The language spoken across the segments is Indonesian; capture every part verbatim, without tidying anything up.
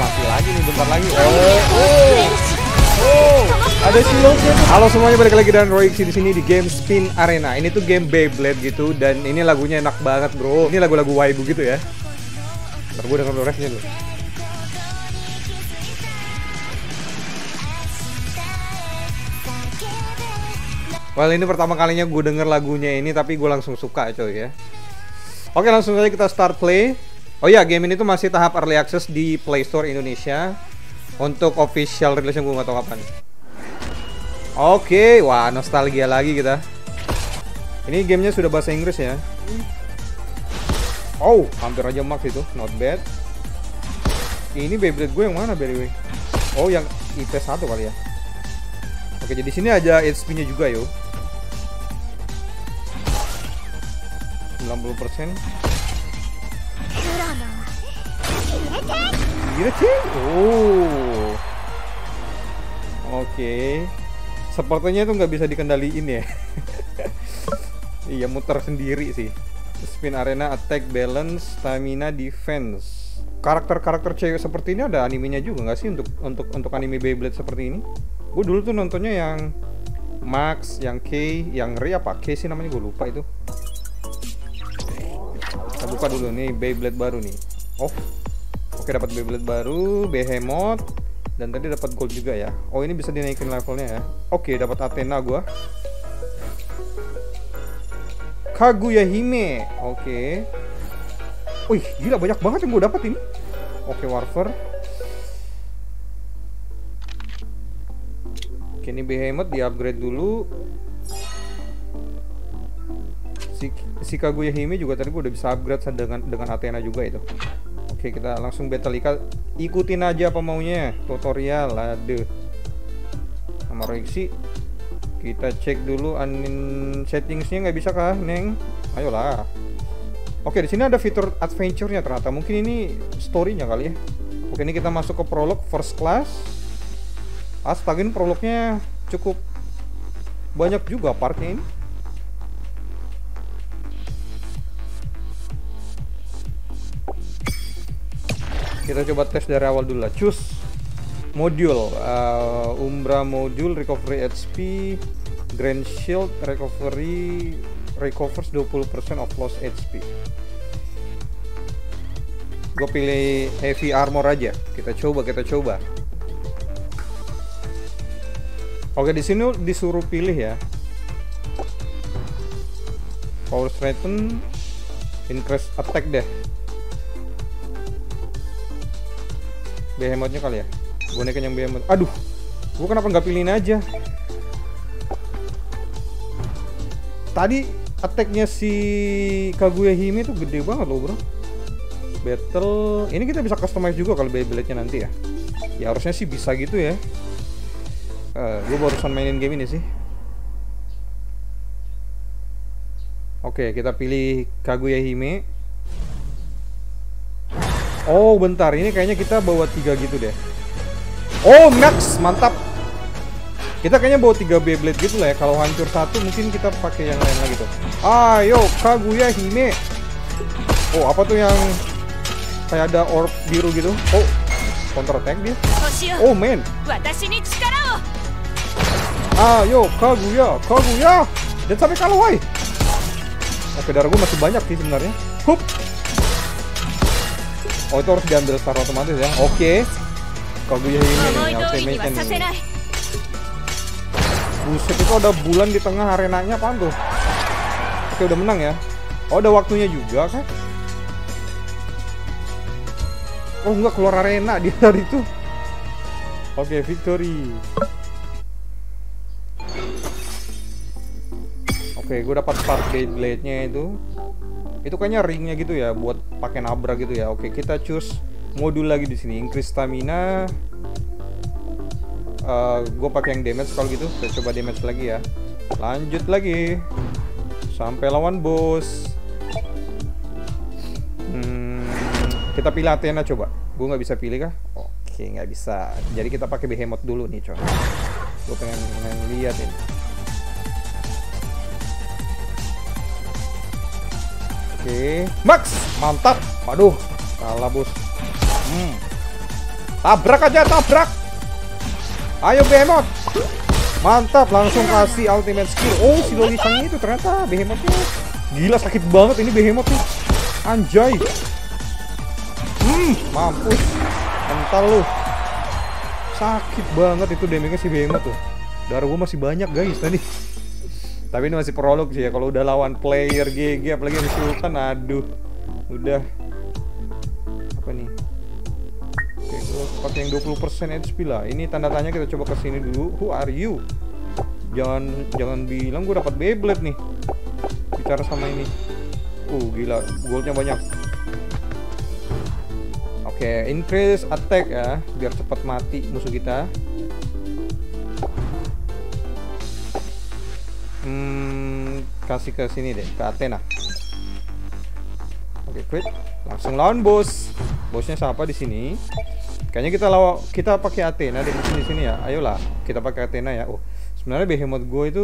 mati lagi nih bentar lagi. Oh, oh, oh, ada silosnya. Halo semuanya, balik lagi dengan Royxy di sini di game Spin Arena. Ini tuh game Beyblade gitu dan ini lagunya enak banget bro. Ini lagu-lagu waibu gitu ya. Ntar gue denger refnya dulu. Well, ini pertama kalinya gue denger lagunya ini, tapi gue langsung suka coy ya. Oke, langsung saja kita start play. Oh ya, game ini tuh masih tahap early access di Play Store Indonesia. Untuk official release gue nggak tahu kapan. Oke, wah nostalgia lagi kita. Ini gamenya sudah bahasa Inggris ya. Oh, hampir aja max itu, not bad. Ini Beyblade gue yang mana by the way? Oh, yang I P satu kali ya. Oke, jadi sini ada H P-nya juga yo. sembilan puluh persen. Gila sih. Oh. Oke. Sepertinya itu nggak bisa dikendaliin ya. Iya, muter sendiri sih. Spin Arena, attack, balance, stamina, defense. Karakter-karakter cewek seperti ini ada animenya juga nggak sih untuk untuk untuk anime Beyblade seperti ini? Gue dulu tuh nontonnya yang Max, yang K, yang Ri apa? K sih namanya, gue lupa itu. Kita buka dulu nih Beyblade baru nih. Oh, oke, dapat Beyblade baru, Behemoth, dan tadi dapat gold juga ya. Oh, ini bisa dinaikin levelnya ya. Oke, dapat Athena gua. Kaguya Hime. Oke. Wih, gila banyak banget yang gue dapat ini. Oke, Warfare. Oke, ini Behemoth di-upgrade dulu. Si, si Kaguya Hime juga tadi gue udah bisa upgrade dengan dengan Athena juga itu. Oke, kita langsung battle. Ikutin aja apa maunya. Tutorial, aduh. Sama Royxy. Kita cek dulu anin settingsnya, nggak bisa kah, Neng? Ayolah. Oke, di sini ada fitur adventure-nya ternyata. Mungkin ini story-nya kali ya. Oke, ini kita masuk ke prolog first class. Astaga, ini prolognya cukup banyak juga partnya ini. Kita coba tes dari awal dulu lah. Choose module, uh, Umbra module, recovery H P, Grand Shield, recovery recovers dua puluh persen of lost H P. Gue pilih heavy armor aja. Kita coba, kita coba. Oke, di sini disuruh pilih ya. Power strengthen, increase attack deh. Behemothnya kali ya. Bonekanya yang Behemoth. Aduh, gue kenapa nggak pilihin aja? Tadi attacknya si Kaguya Hime tuh gede banget loh bro. Battle, ini kita bisa customize juga kalau Beyblade-nya nanti ya. Ya harusnya sih bisa gitu ya. Uh, gue barusan mainin game ini sih. Oke, kita pilih Kaguya Hime. Oh bentar, ini kayaknya kita bawa tiga gitu deh. Oh Max, mantap. Kita kayaknya bawa tiga Beyblade gitu lah ya. Kalau hancur satu mungkin kita pakai yang lain lagi tuh. Ayo Kaguya Hime. Oh, apa tuh yang kayak ada orb biru gitu? Oh, counter attack dia. Oh man. Ayo Kaguya, Kaguya. Dan sampai kalah woi. Oke, darah gue masih banyak sih sebenarnya. Hup. Oh, itu harus diambil secara otomatis ya. Oke. Kaguya Hime nih, ultimate nih. Buset, itu ada bulan di tengah arenanya, apaan tuh? Oke, udah menang ya. Oh, ada waktunya juga kan? Oh, enggak, keluar arena dia dari itu. Oke, victory. Oke, gue dapat start Beyblade-nya itu. Itu kayaknya ringnya gitu ya, buat pakai nabrak gitu ya. Oke, kita choose modul lagi di sini. Increase stamina. Uh, gue pakai yang damage kalau gitu. Kita coba damage lagi ya. Lanjut lagi sampai lawan bos. Hmm, kita pilih Athena coba. Gue nggak bisa pilih kah? Oke, nggak bisa. Jadi kita pakai Behemoth dulu nih coy. Gue pengen, pengen lihat ini. Oke, Max, mantap. Waduh, kalah bos. Hmm. Tabrak aja, tabrak. Ayo Behemoth. Mantap, langsung kasih ultimate skill. Oh, si Lolisang itu ternyata Behemothnya. Gila, sakit banget ini Behemoth tuh. Anjay. Hmm, mampus. Mental lu. Sakit banget itu damage-nya si Behemoth tuh. Darah gua masih banyak guys tadi. Tapi ini masih prolog sih ya. Kalau udah lawan player G G apalagi yang Sultan, aduh. Udah. Apa nih? Oke, gua pakai yang dua puluh persen H P lah. Ini tanda tanya, kita coba kesini dulu. Who are you? Jangan jangan bilang gue dapat Beyblade nih. Bicara sama ini. Uh, gila, goldnya banyak. Oke, okay, increase attack ya, biar cepat mati musuh kita. Hmm, kasih ke sini deh, ke Athena. Oke, okay, quit. Langsung lawan bos. Bosnya siapa di sini? Kayaknya kita lawan, kita pakai Athena di sini sini ya. Ayolah, kita pakai Athena ya. Oh, sebenarnya Behemoth gue itu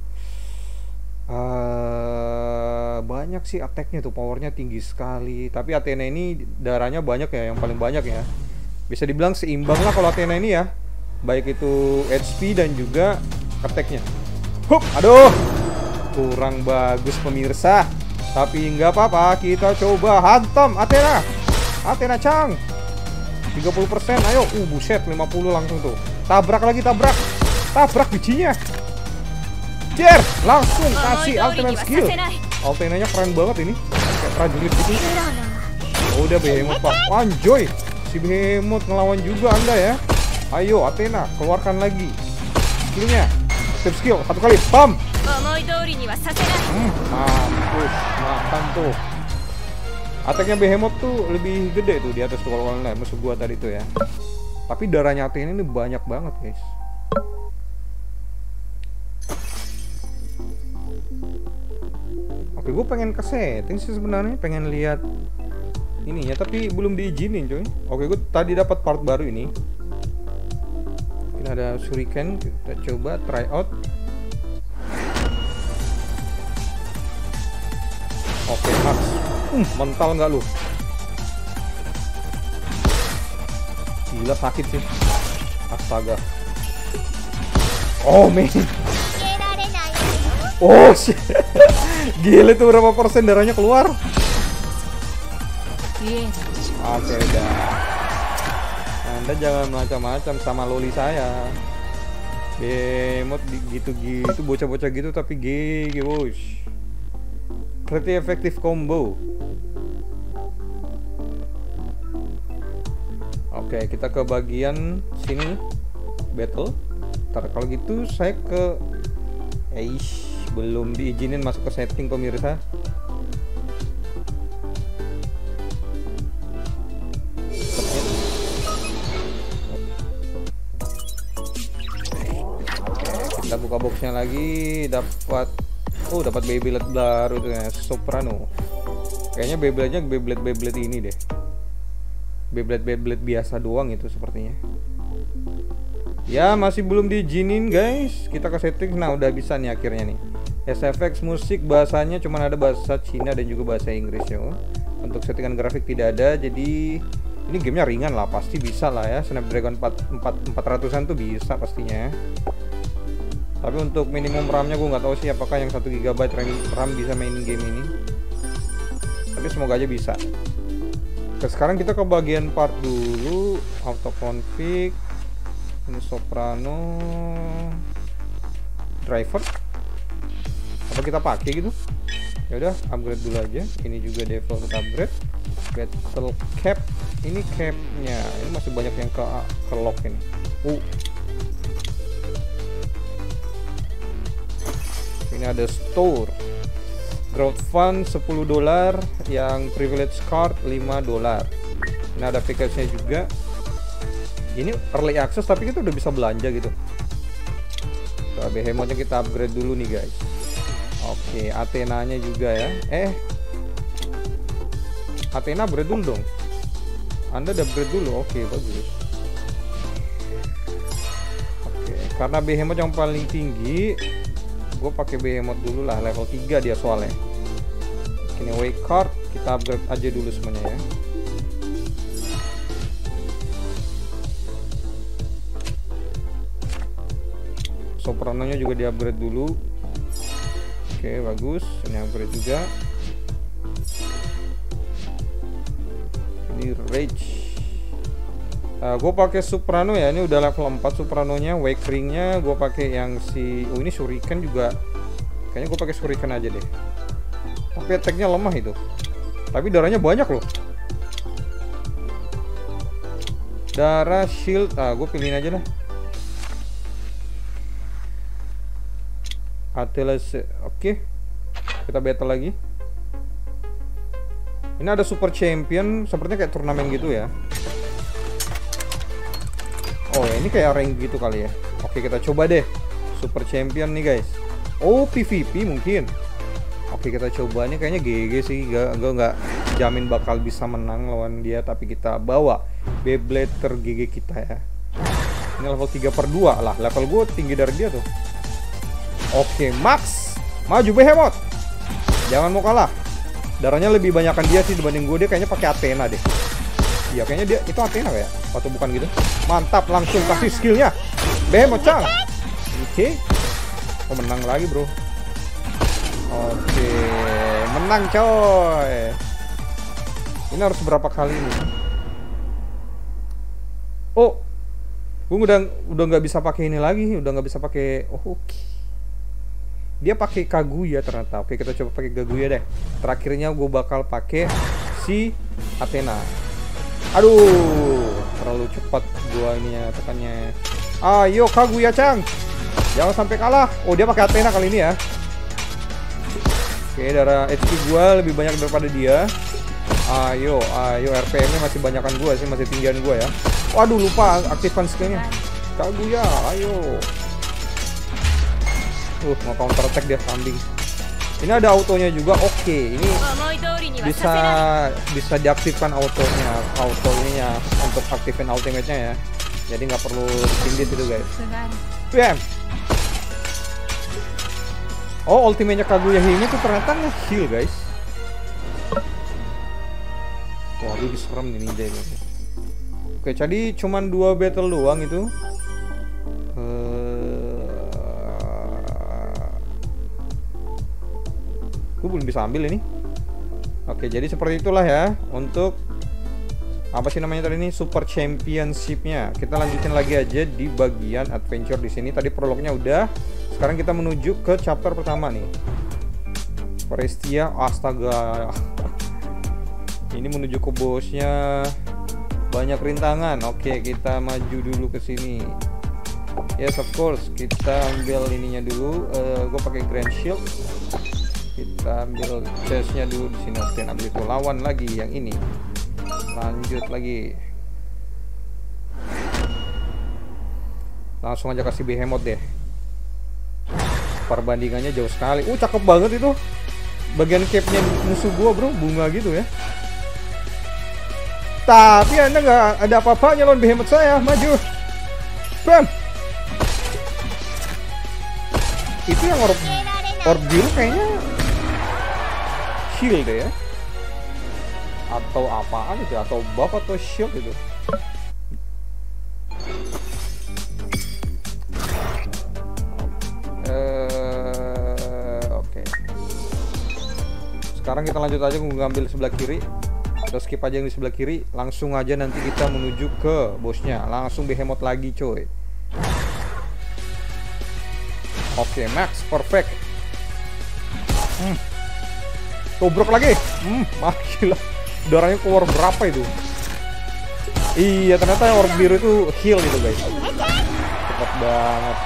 Uh, banyak sih attack-nya tuh, powernya tinggi sekali. Tapi Athena ini darahnya banyak ya, yang paling banyak ya. Bisa dibilang seimbang lah kalau Athena ini ya. Baik itu H P dan juga attack-nya. Hup, aduh, kurang bagus pemirsa. Tapi nggak apa-apa, kita coba hantam Athena. Athena Chang tiga puluh persen, ayo. Uh, buset, lima puluh langsung tuh. Tabrak lagi, tabrak. Tabrak bijinya. Jer, langsung kasih ultimate skill. Alternanya keren banget ini, kayak prajurit gitu. Oh, udah Behemoth pak, anjoy. Si Behemoth ngelawan juga anda ya. Ayo Athena, keluarkan lagi skillnya. Active skill, satu kali, bam. Hmm, mampus, makan tuh. Attacknya Behemoth tuh lebih gede tuh di atas tuh kalau lain musuh gua tadi tuh ya. Tapi darahnya Athena ini banyak banget guys. Oke, gue pengen ke setting sih sebenarnya, pengen lihat ini ya, tapi belum diizinin coy. Oke, gue tadi dapat part baru ini. Ini ada shuriken, kita coba try out. Oke, Max. Hmm, mental nggak lu? Gila sakit sih. Astaga. Oh man. Oh shit. Gila tuh, berapa persen darahnya keluar? Oke dah. Anda jangan macam-macam sama loli saya. Behemoth gitu-gitu, bocah-bocah gitu tapi G G bos. Pretty effective combo. Oke, kita ke bagian sini battle. Ntar kalau gitu saya ke Eish, belum diizinin masuk ke setting pemirsa. Oke, kita buka boxnya lagi, dapat oh dapat Beyblade baru tuh ya, Soprano. Kayaknya Beyblade-nya Beyblade Beyblade ini deh. Beyblade Beyblade biasa doang itu sepertinya. Ya masih belum diizinin guys. Kita ke setting, nah udah bisa nih akhirnya nih. S F X musik bahasanya cuman ada bahasa Cina dan juga bahasa Inggris ya. Untuk settingan grafik tidak ada, jadi ini gamenya ringan lah, pasti bisa lah ya. Snapdragon empat ratusan tuh bisa pastinya. Tapi untuk minimum RAM-nya gue nggak tahu sih apakah yang satu giga byte RAM bisa main game ini. Tapi semoga aja bisa. Oke, sekarang kita ke bagian part dulu, auto config. Ini Soprano driver. Apa kita pakai gitu? Ya udah, upgrade dulu aja. Ini juga default upgrade. Battle cap. Ini capnya. Ini masih banyak yang ke ke lock ini. Uh. Ini ada store. Growth fund sepuluh dolar, yang privilege card lima dolar. Ini ada package-nya juga. Ini early access tapi kita udah bisa belanja gitu. Nah, Behemothnya kita upgrade dulu nih guys. Oke, Athena-nya juga ya. Eh, Athena upgrade dulu dong. Anda udah upgrade dulu, oke bagus. Oke, karena Behemoth yang paling tinggi, gue pakai Behemoth dulu lah, level tiga dia soalnya. Ini way card, kita upgrade aja dulu semuanya ya. Sopranonya juga di upgrade dulu. Oke, bagus. Ini upgrade juga. Ini Rage. Uh, gue pakai Soprano ya. Ini udah level empat Sopranonya. Wake Ring-nya gue pakai yang si. Oh, ini Shuriken juga. Kayaknya gue pakai Shuriken aja deh. Tapi attack-nya lemah itu. Tapi darahnya banyak loh. Darah shield. Ah, gue pilihin aja lah. Atlas. Oke. Kita battle lagi. Ini ada super champion, sepertinya kayak turnamen gitu ya. Oh ya, ini kayak rank gitu kali ya. Oke, kita coba deh super champion nih guys. Oh, P V P mungkin. Oke, kita coba. Ini kayaknya G G sih. Gak, gak, gak jamin bakal bisa menang lawan dia, tapi kita bawa Beyblade ter G G kita ya. Ini level tiga per dua lah. Level gue tinggi dari dia tuh. Oke, Max. Maju Behemoth. Jangan mau kalah. Darahnya lebih banyakan dia sih dibanding gue. Dia kayaknya pakai Athena deh. Iya, kayaknya dia itu Athena kayak. Atau bukan gitu. Mantap, langsung kasih skillnya. Behemoth Cang. Oke. Oh, menang lagi bro. Oke, menang coy. Ini harus berapa kali nih? Oh, gue udah udah nggak bisa pakai ini lagi. Udah nggak bisa pakai. Oh, oke. Dia pakai Kaguya ternyata. Oke, kita coba pakai Kaguya deh. Terakhirnya gue bakal pakai si Athena. Aduh, terlalu cepat gua ini ya tekannya. Ayo Kaguya Cang, jangan sampai kalah. Oh, dia pakai Athena kali ini ya. Oke, darah H P gua lebih banyak daripada dia. Ayo, ayo R P M-nya masih banyakan gua sih, masih tinggian gua ya. Waduh, lupa aktifkan skillnya. Kaguya, ayo. Uh, mau counter attack dia kambing. Ini ada autonya juga. Oke, ini bisa bisa diaktifkan autonya, auto ininya untuk aktifin ultimate-nya ya. Jadi nggak perlu ditindih itu guys. P M. Oh, ultimate-nya Kaguya ini tuh ternyata nge-heal guys. Wah, lebih serem nih ninja ini. Oke, jadi cuman dua battle doang itu. Gue belum bisa ambil ini. Oke, jadi seperti itulah ya untuk apa sih namanya tadi ini Super Championship-nya. Kita lanjutin lagi aja di bagian adventure di sini. Tadi prolognya udah. Sekarang kita menuju ke chapter pertama nih. Forestia, astaga. Ini menuju ke bosnya. Banyak rintangan. Oke, kita maju dulu ke sini. Yes, of course. Kita ambil ininya dulu. Uh, gue pakai Grand Shield. Kita ambil chestnya dulu di sini. Oke, habis itu lawan lagi yang ini. Lanjut lagi. Langsung aja kasih Behemoth deh. Perbandingannya jauh sekali. Uh, cakep banget itu. Bagian cape-nya musuh gua, bro, bunga gitu ya. Tapi Anda nggak ada apa-apanya lawan Behemoth saya. Maju. Bam. Itu yang orb orb biru kayaknya shield deh ya, atau apaan itu, atau buff atau shield itu. uh, Oke, okay. Sekarang kita lanjut aja ngambil sebelah kiri. Kita skip aja yang di sebelah kiri. Langsung aja nanti kita menuju ke bosnya. Langsung Behemoth lagi coy. Oke, okay, max perfect. Hmm. Tobrok lagi. Hmm, mah gila. Darahnya keluar berapa itu? Iya, ternyata yang orb biru itu heal gitu, guys. Cepat banget.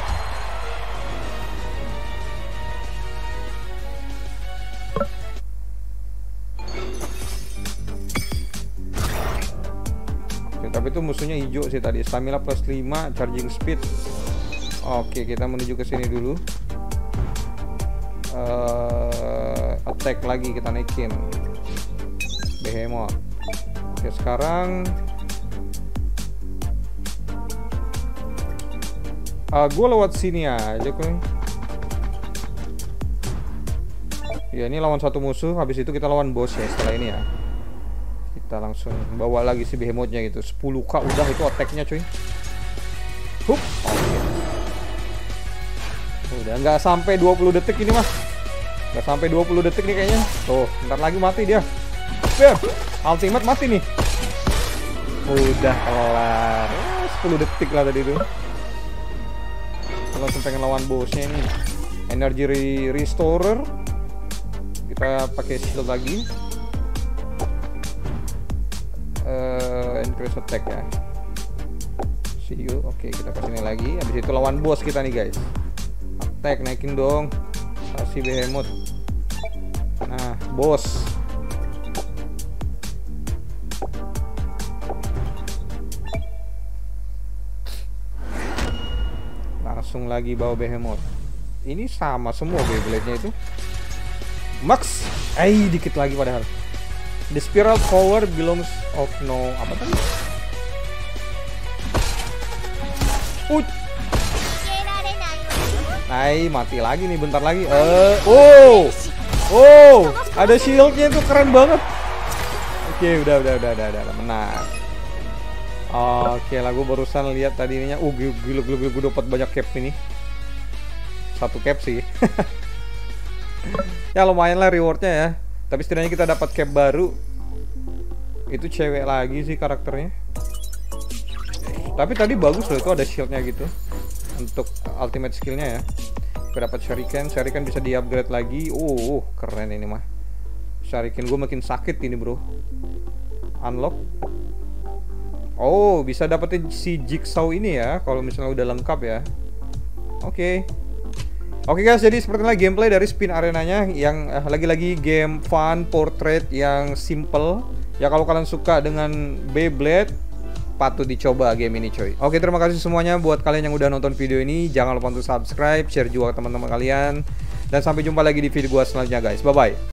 Oke, tapi itu musuhnya hijau sih tadi. Stamina plus lima, charging speed. Oke, kita menuju ke sini dulu. Uh, attack lagi kita naikin Behemoth. Oke, sekarang uh, gue lewat sini aja kok. Ya, ini lawan satu musuh. Habis itu kita lawan bos ya setelah ini ya. Kita langsung bawa lagi si Behemothnya gitu. sepuluh k udah itu attacknya cuy. Hup. Oke. Udah nggak sampai dua puluh detik ini mah. Nggak sampai dua puluh detik nih kayaknya. Tuh, bentar lagi mati dia. Biar, ultimate mati nih. Udah kelar. Oh, sepuluh detik lah tadi tuh. Kalau langsung pengen lawan bosnya ini. Energy re restorer. Kita pakai shield lagi. Uh, increase attack ya. See you. Oke, kita kesini lagi. Habis itu lawan bos kita nih guys. Attack naikin dong. Kasih behemoth. Nah, bos. Langsung lagi bawa behemoth. Ini sama semua Beyblade-nya itu. Max. Eh, dikit lagi padahal. The spiral power belongs of no apa tadi? Uh. Ay, mati lagi nih bentar lagi. Eh, oh. Oh, ada shieldnya tuh keren banget. Oke, udah udah udah udah udah menang. Oke lah, gue barusan lihat tadi ininya. Uh, gila gila gila gue dapat banyak cap ini. Satu cap sih. Ya lumayan lah rewardnya ya. Tapi setidaknya kita dapat cap baru. Itu cewek lagi sih karakternya. Tapi tadi bagus loh, itu ada shieldnya gitu. Untuk ultimate skillnya ya. Kita dapat shuriken, shuriken bisa di upgrade lagi. Uh, uh keren ini mah. Shuriken gue makin sakit ini bro. Unlock. Oh, bisa dapetin si jigsaw ini ya. Kalau misalnya udah lengkap ya. Oke. Okay. Oke guys, jadi seperti inilah gameplay dari Spin Arenanya yang eh, lagi-lagi game fun portrait yang simple. Ya kalau kalian suka dengan Beyblade, patut dicoba game ini coy. Oke, terima kasih semuanya buat kalian yang udah nonton video ini. Jangan lupa untuk subscribe, share juga ke teman-teman kalian. Dan sampai jumpa lagi di video gua selanjutnya guys. Bye bye.